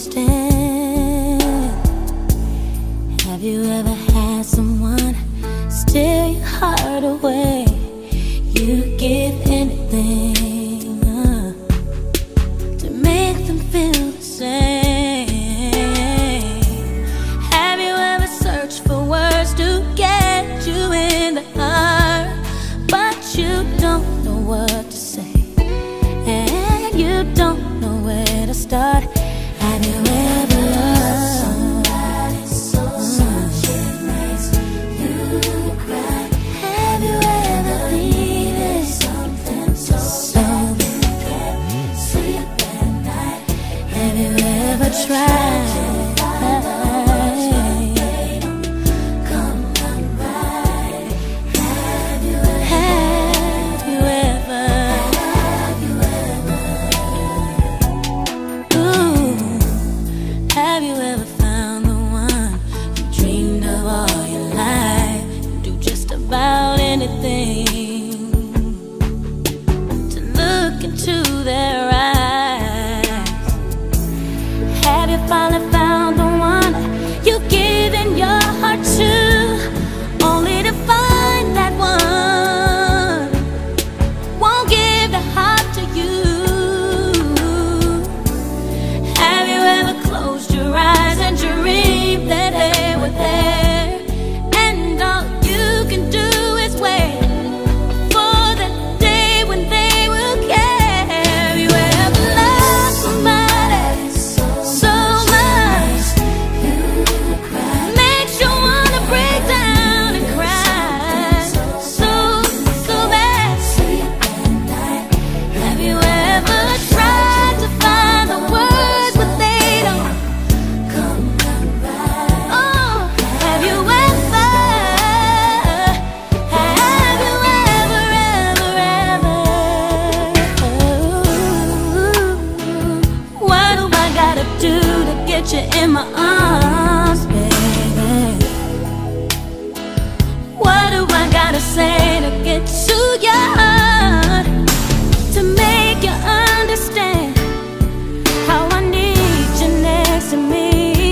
understand. Have you ever had someone steal your heart away? You give anything to make them feel the same. Have you ever searched for words to get you in the heart, but you don't know what to say, and you don't know where to start? Have you ever loved somebody so much it makes you cry? Have you ever needed something so you can't sleep at night? Have you ever tried? Have you ever found the one you dreamed of all your life? You do just about anything to look into their eyes. Have you finally found the one you've given your heart to, only to find that one won't give the heart to you? Have you ever closed your eyes and dreamed that they were there, and all you can do is wait for the day when they will care? Have you ever loved somebody so much makes you wanna break down and cry so bad? Have you ever tried to find the words but they don't come right? Oh, have you ever what do I gotta do to get you in my arms, baby? What do I gotta say to get to your heart, to make you understand how I need you next to me?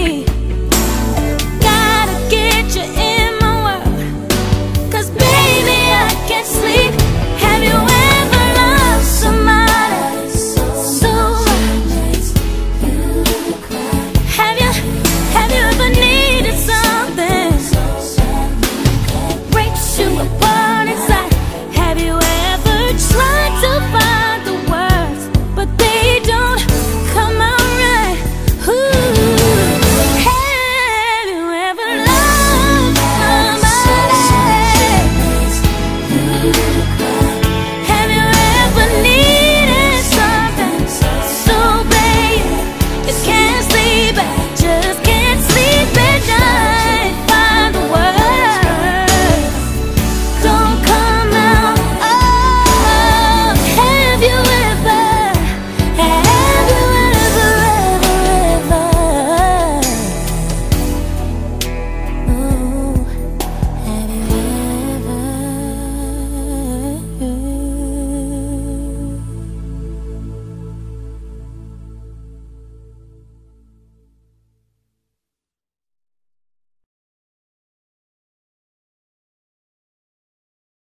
Gotta get you in my world, 'cause baby I can't sleep. Have you ever loved somebody so much? Have you ever needed something breaks you apart inside? Have you ever tried to find the words but they don't come out right? Ooh. Have you ever loved somebody? Have you ever needed something so bad you can't sleep at